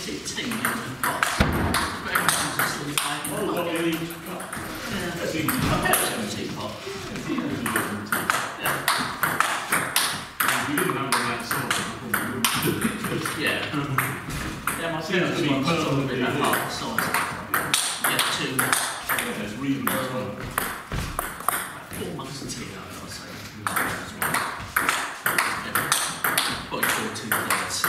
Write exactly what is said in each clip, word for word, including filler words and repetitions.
t team in the box. But everyone's just sort of like, Oh, what do you need to cut? yeah. That's easy. I've got a teapot. It's easy to do it. Yeah. If you didn't have one that sort, you probably wouldn't. Yeah. Yeah, my Yeah, parents to be want sort of perfectly in that clear. half size. Get two, Yeah, it's reasonable as well. four months of tea, I'd say. As well. Yeah. What you call two thirds.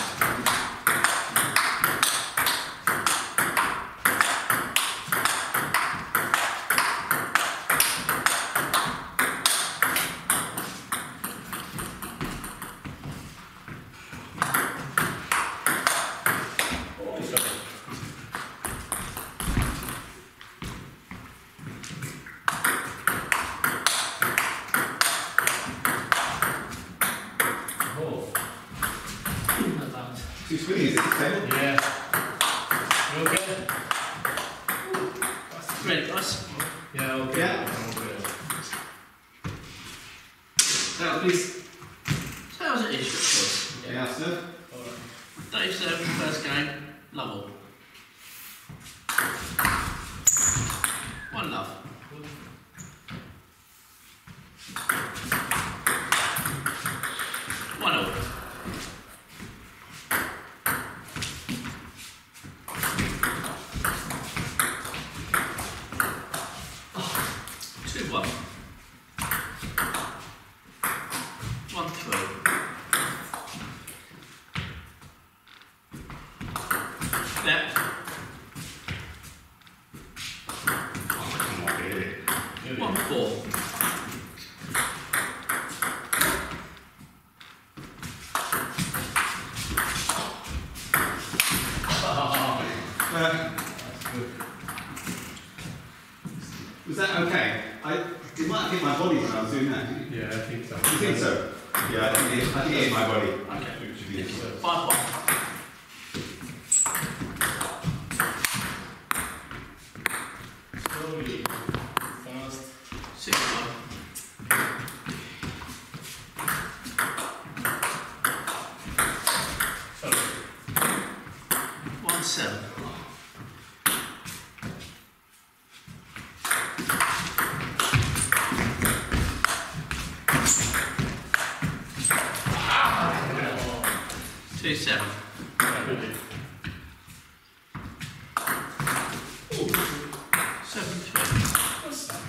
Too squeezy, is it? Table? Yeah. You okay? Ready, guys? Yeah, okay. Yeah. That please. So how's it ish, of course? Yeah, sir. Dave served the first game, Lovell. One love. One all. Two one. One three. Yeah. Come on, really. One four. Uh, was that okay? I it might have hit my body when I was doing that. Did you, Yeah, I think so. you think so? Yeah, I think it, I think it hit my body. Okay. Which would be interesting. Five one. Slowly, fast. Six one. Sorry. One seven. Two seven. Seven three. What's that?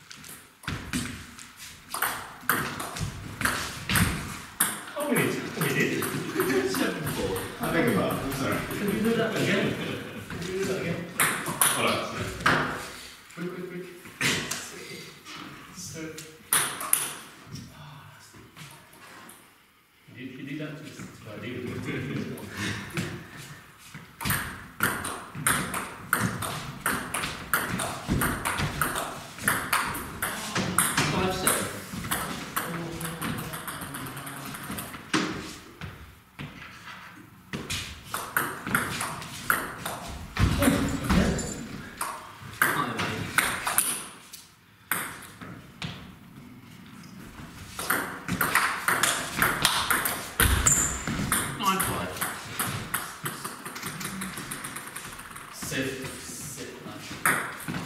Oh, we need, we did. Seven four. I beg your pardon. I'm sorry. Can you do that again? Can you do that again? Hold on. Quick, quick, quick. So, you did, you did that just I did. Five seven. Five eight. Nine five. Sit, sit, man.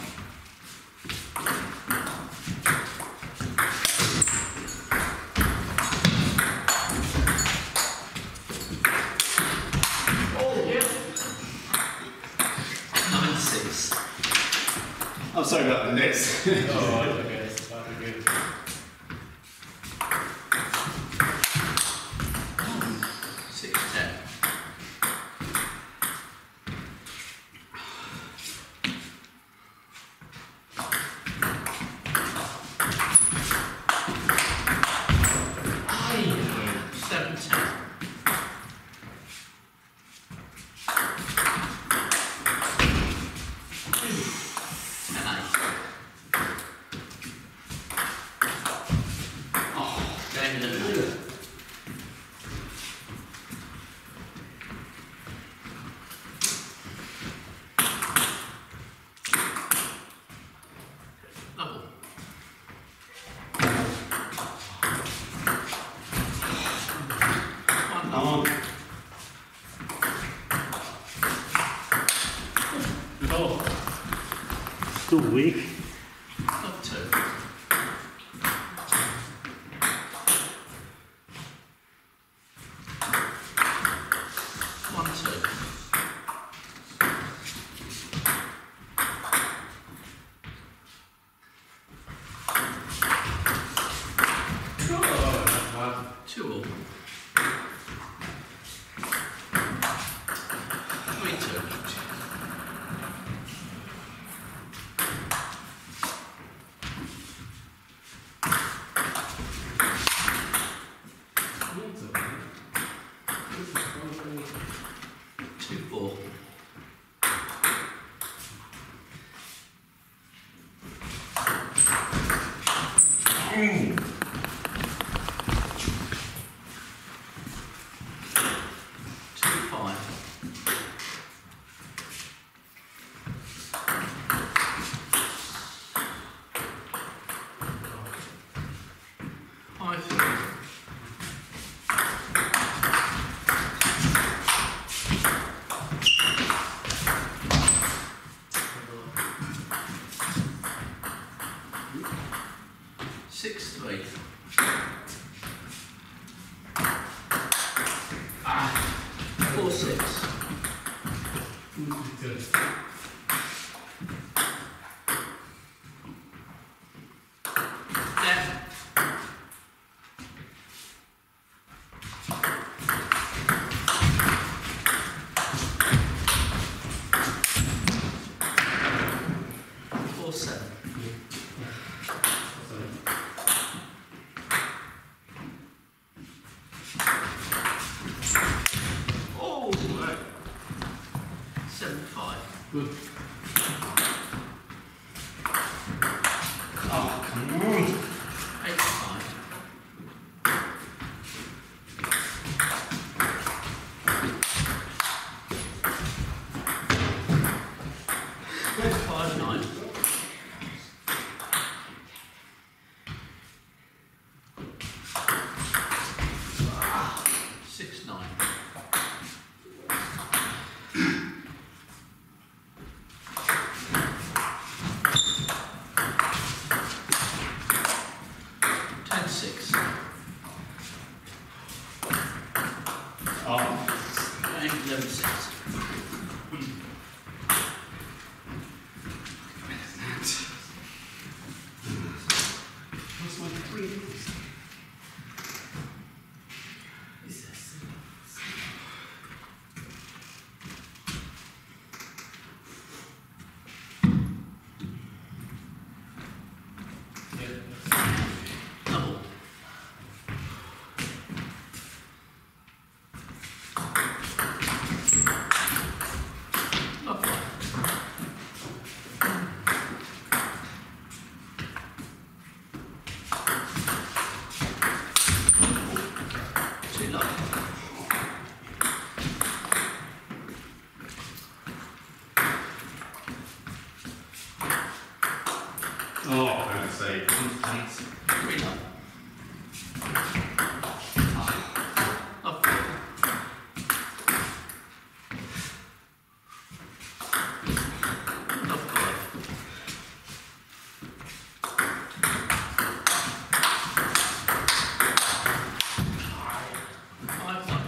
Oh, yeah. Nine six. I'm sorry about the nets. Oh, it's okay. It's fine, good. Six ten. Seven ten. Ten eight. Still weak. Up two. One, two. Two all. Three, two. Two, four. Two, five. Five, three. Six, three. Ah, four, six. Yeah. Four, seven. Oh, seven, five. Good. Oh, come on. Eight, five. Five, nine. Six, nine. Ten, six. Oh. Eight, eleven, six. What's my three? Double. Up one. Too low. Oh, for God's sake. Three low. Up four. Up five. Five, one.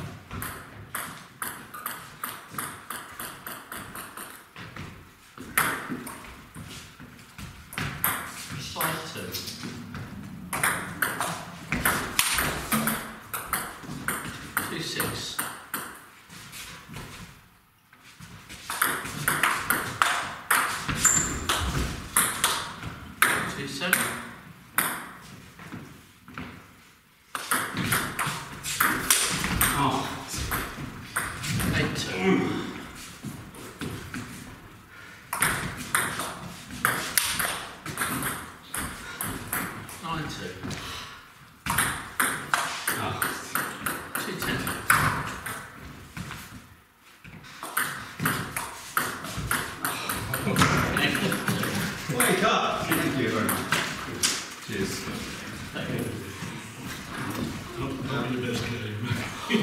Five, two. Two, six. Two, seven. Oh. Eight, two. Nine, two. Oh. Two, ten. Wake up! Thank you very much. Cheers. Not, not the best game.